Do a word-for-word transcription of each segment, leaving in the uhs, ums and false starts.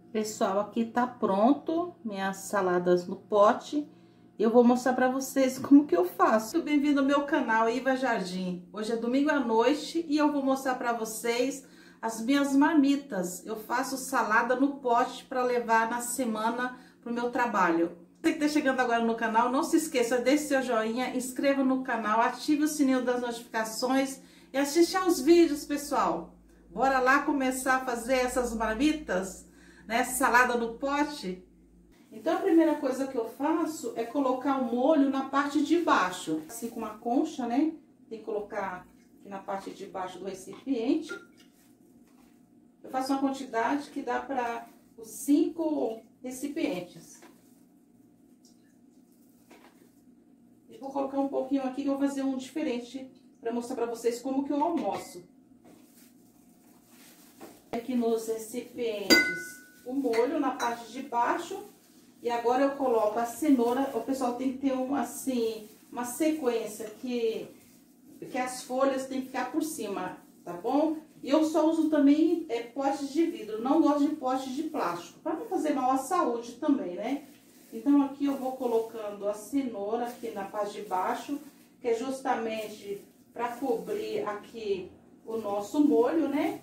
Pessoal, aqui tá pronto minhas saladas no pote. Eu vou mostrar pra vocês como que eu faço. Bem-vindo ao meu canal Iva Jardim. Hoje é domingo à noite e eu vou mostrar pra vocês as minhas marmitas. Eu faço salada no pote para levar na semana pro meu trabalho. Você que tá chegando agora no canal, não se esqueça, deixe seu joinha, inscreva no canal, ative o sininho das notificações e assista aos vídeos, pessoal. Bora lá começar a fazer essas marmitas, né? Salada no pote. Então a primeira coisa que eu faço é colocar o molho na parte de baixo, assim com uma concha, né? Tem que colocar aqui na parte de baixo do recipiente. Eu faço uma quantidade que dá para os cinco recipientes. E vou colocar um pouquinho aqui que eu vou fazer um diferente para mostrar para vocês como que eu almoço. Aqui nos recipientes o molho na parte de baixo. E agora eu coloco a cenoura. O pessoal tem que ter um, assim, uma sequência que, que as folhas tem que ficar por cima, tá bom? E eu só uso também é, potes de vidro, não gosto de potes de plástico, para não fazer mal à saúde também, né? Então aqui eu vou colocando a cenoura aqui na parte de baixo, que é justamente para cobrir aqui o nosso molho, né?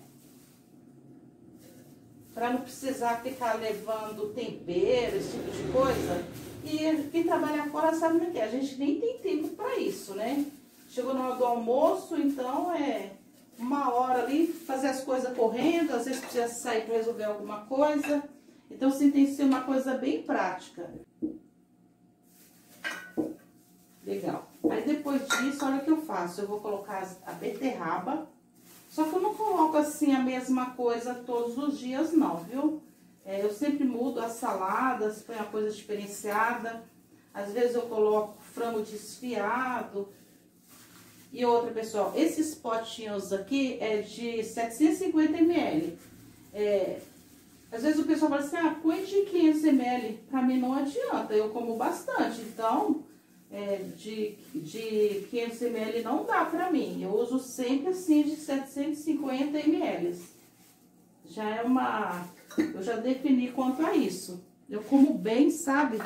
Para não precisar ficar levando tempero, esse tipo de coisa. E quem trabalha fora sabe como é que é. A gente nem tem tempo para isso, né? Chegou na hora do almoço, então é uma hora ali, fazer as coisas correndo. Às vezes precisa sair para resolver alguma coisa. Então, assim, tem que ser uma coisa bem prática. Legal. Aí, depois disso, olha o que eu faço. Eu vou colocar a beterraba. Só que eu não coloco assim a mesma coisa todos os dias, não, viu? É, eu sempre mudo as saladas, põe uma coisa diferenciada. Às vezes eu coloco frango desfiado. E outra, pessoal, esses potinhos aqui é de setecentos e cinquenta mililitros. É, às vezes o pessoal fala assim, ah, põe de quinhentos mililitros. Pra mim não adianta, eu como bastante, então... É, de, de quinhentos mililitros não dá pra mim. Eu uso sempre assim de setecentos e cinquenta mililitros. Já é uma... Eu já defini quanto a isso. Eu como bem, sabe?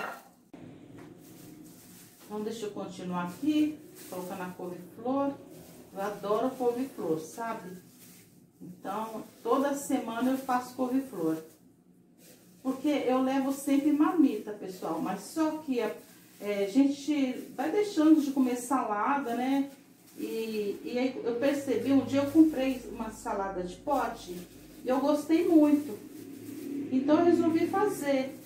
Então, deixa eu continuar aqui. Colocando a couve-flor. Eu adoro couve-flor, sabe? Então, toda semana eu faço couve-flor. Porque eu levo sempre marmita, pessoal. Mas só que... a É, a gente vai deixando de comer salada, né? E, e aí eu percebi, um dia eu comprei uma salada de pote e eu gostei muito. Então eu resolvi fazer.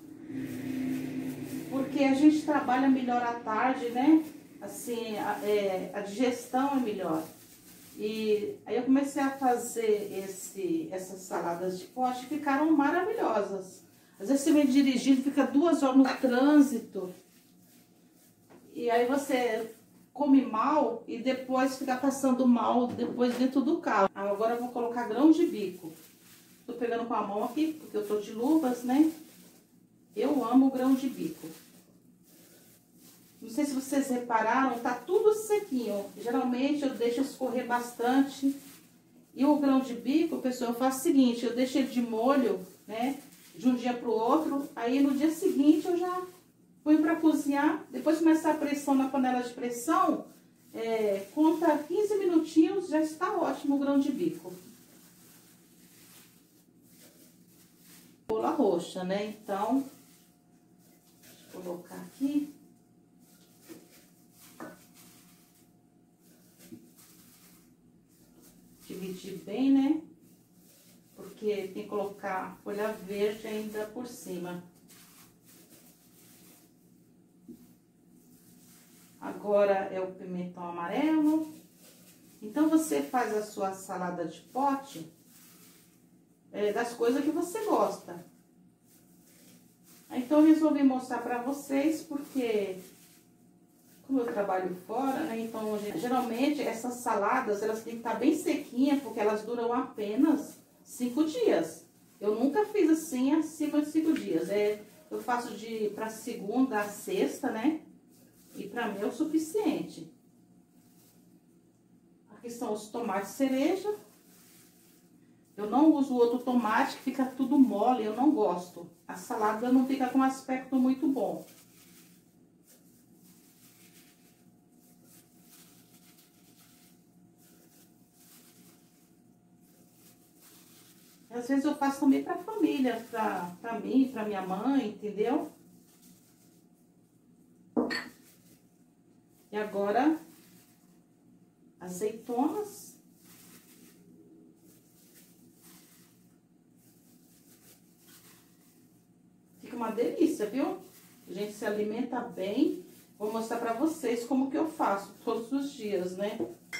Porque a gente trabalha melhor à tarde, né? Assim, a, é, a digestão é melhor. E aí eu comecei a fazer esse, essas saladas de pote, ficaram maravilhosas. Às vezes você vem dirigindo, fica duas horas no trânsito. E aí você come mal e depois fica passando mal depois dentro do carro. Agora eu vou colocar grão de bico. Tô pegando com a mão aqui, porque eu tô de luvas, né? Eu amo grão de bico. Não sei se vocês repararam, tá tudo sequinho. Geralmente eu deixo escorrer bastante. E o grão de bico, pessoal, eu faço o seguinte, eu deixo ele de molho, né? De um dia pro outro. Aí no dia seguinte eu já... põe para cozinhar, depois começar a pressão na panela de pressão, é, conta quinze minutinhos, já está ótimo o grão de bico. Cebola roxa, né? Então, deixa eu colocar aqui. Dividir bem, né? Porque tem que colocar folha verde ainda por cima. Agora é o pimentão amarelo. Então, você faz a sua salada de pote é, das coisas que você gosta. Então, eu resolvi mostrar pra vocês, porque como eu trabalho fora, né? Então, geralmente, essas saladas, elas têm que estar bem sequinhas, porque elas duram apenas cinco dias. Eu nunca fiz assim, acima de cinco dias. É, eu faço de pra segunda a sexta, né? E pra mim é o suficiente. Aqui são os tomates cereja. Eu não uso outro tomate, que fica tudo mole, eu não gosto. A salada não fica com um aspecto muito bom. Às vezes eu faço também pra família, pra, pra mim, pra minha mãe, entendeu? E agora, azeitonas. Fica uma delícia, viu? A gente se alimenta bem. Vou mostrar pra vocês como que eu faço todos os dias, né?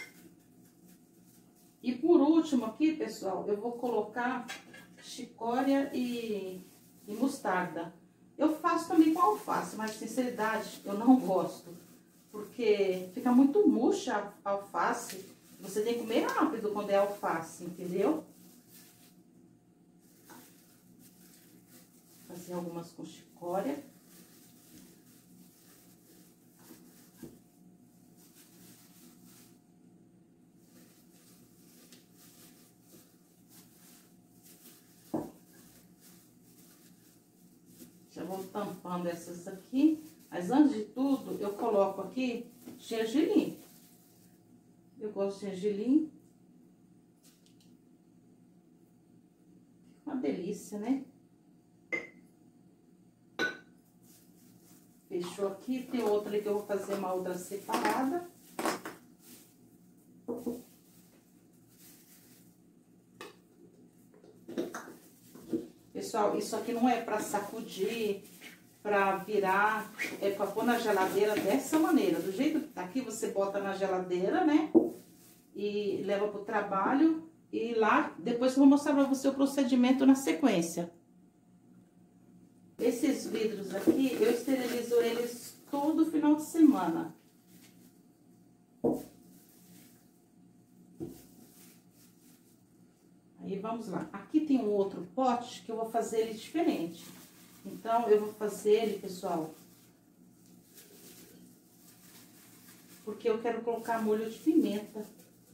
E por último aqui, pessoal, eu vou colocar chicória e, e mostarda. Eu faço também com alface, mas sinceridade, eu não gosto. Porque fica muito murcha a alface. Você tem que comer rápido quando é alface, entendeu? Vou fazer algumas com chicória. Já vou tampando essas aqui. Mas antes de tudo, eu coloco aqui gergelim. Eu gosto de gergelim. Uma delícia, né? Fechou aqui. Tem outra ali que eu vou fazer uma outra separada. Pessoal, isso aqui não é pra sacudir, pra virar, é pra pôr na geladeira dessa maneira. Do jeito que tá aqui, você bota na geladeira, né? E leva pro trabalho. E lá, depois eu vou mostrar pra você o procedimento na sequência. Esses vidros aqui, eu esterilizo eles todo final de semana. Aí, vamos lá. Aqui tem um outro pote que eu vou fazer ele diferente. Então, eu vou fazer ele, pessoal, porque eu quero colocar molho de pimenta.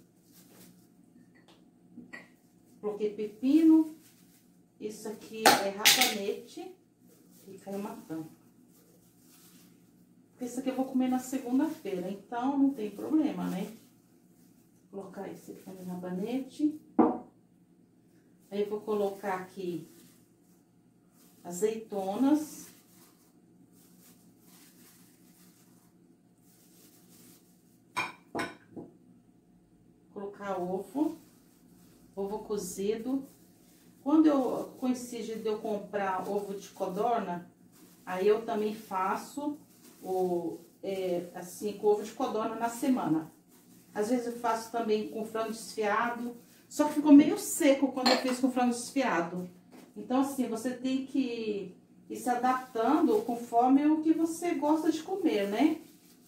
Coloquei pepino. Isso aqui é rabanete. E caiu uma tampa. Porque isso aqui eu vou comer na segunda-feira, então não tem problema, né? Vou colocar esse aqui no rabanete. Aí eu vou colocar aqui azeitonas. Colocar ovo. Ovo cozido. Quando eu coincide de eu comprar ovo de codorna, aí eu também faço o, é, assim, com ovo de codorna na semana. Às vezes eu faço também com frango desfiado. Só que ficou meio seco quando eu fiz com frango desfiado. Então, assim, você tem que ir se adaptando conforme o que você gosta de comer, né?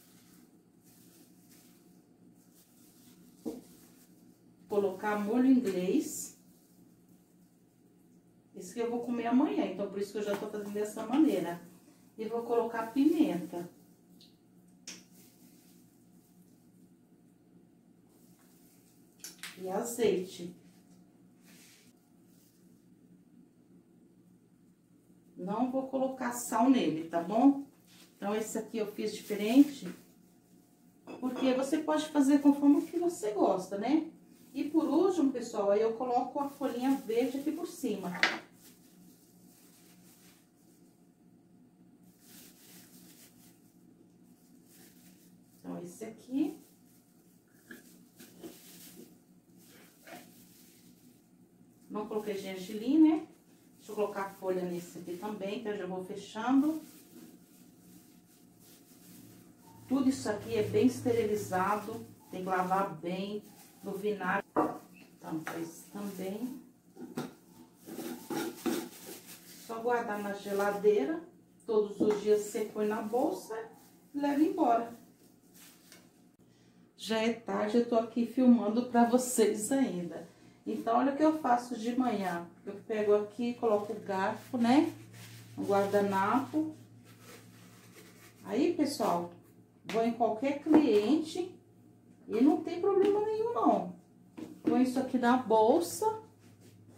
Colocar molho inglês. Esse que eu vou comer amanhã, então por isso que eu já tô fazendo dessa maneira. E vou colocar pimenta. E azeite. Não vou colocar sal nele, tá bom? Então, esse aqui eu fiz diferente, porque você pode fazer conforme o que você gosta, né? E por último, pessoal, aí eu coloco a folhinha verde aqui por cima. Então, esse aqui. Não coloquei gergelim, né? Deixa eu colocar a folha nesse aqui também, que eu já vou fechando. Tudo isso aqui é bem esterilizado, tem que lavar bem no vinagre. Tampa esse também. Só guardar na geladeira. Todos os dias você põe na bolsa e leva embora. Já é tarde, eu tô aqui filmando pra vocês ainda. Então, olha o que eu faço de manhã. Eu pego aqui, coloco o garfo, né? Um guardanapo. Aí, pessoal, vou em qualquer cliente e não tem problema nenhum, não. Põe isso aqui na bolsa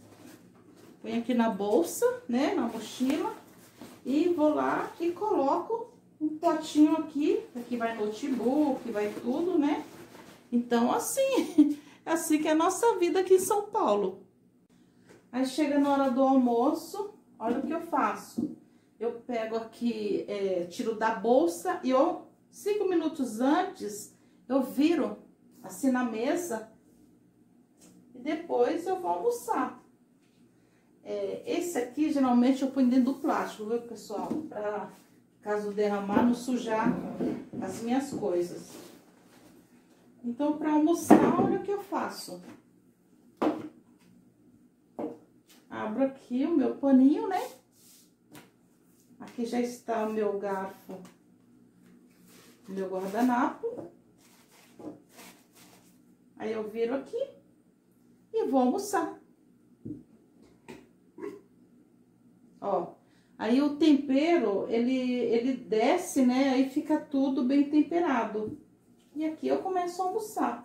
Põe aqui na bolsa, né, na mochila. E vou lá e coloco um potinho aqui. Aqui vai notebook, vai tudo, né? Então, assim, assim que é a nossa vida aqui em São Paulo. Aí chega na hora do almoço, olha o que eu faço. Eu pego aqui, é, tiro da bolsa e eu, cinco minutos antes, eu viro assim na mesa e depois eu vou almoçar. É, esse aqui, geralmente, eu ponho dentro do plástico, viu, pessoal? Pra, caso derramar, não sujar as minhas coisas. Então, para almoçar, olha o que eu faço. Abro aqui o meu paninho, né? Aqui já está o meu garfo, meu guardanapo. Aí eu viro aqui e vou almoçar. Ó, aí o tempero, ele, ele desce, né? Aí fica tudo bem temperado. E aqui eu começo a almoçar.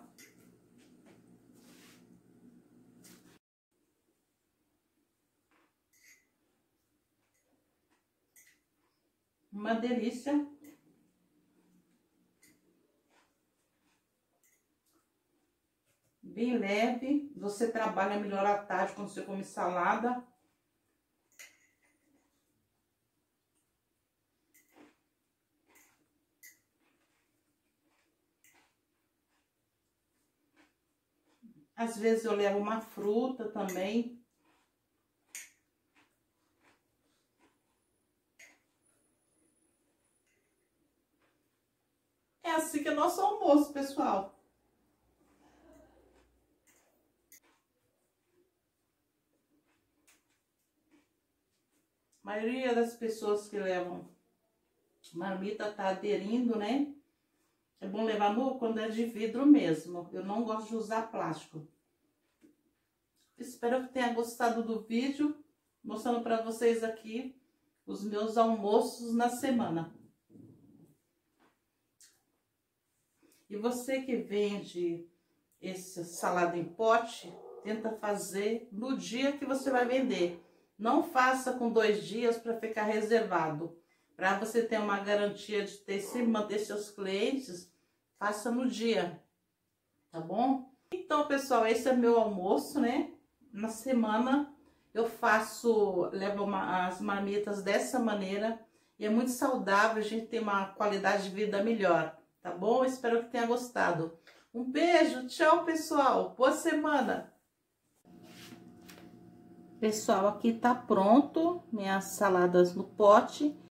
Uma delícia. Bem leve. Você trabalha melhor à tarde quando você come salada. Às vezes eu levo uma fruta também. É assim que é nosso almoço, pessoal. A maioria das pessoas que levam marmita tá aderindo, né? É bom levar no, quando é de vidro mesmo. Eu não gosto de usar plástico. Espero que tenha gostado do vídeo, mostrando para vocês aqui os meus almoços na semana. E você que vende esse salada em pote, tenta fazer no dia que você vai vender. Não faça com dois dias para ficar reservado. Para você ter uma garantia de ter, se manter seus clientes, faça no dia, tá bom? Então, pessoal, esse é meu almoço, né? Na semana eu faço, levo uma, as marmitas dessa maneira. E é muito saudável, a gente tem uma qualidade de vida melhor, tá bom? Espero que tenha gostado. Um beijo, tchau, pessoal. Boa semana! Pessoal, aqui tá pronto minhas saladas no pote.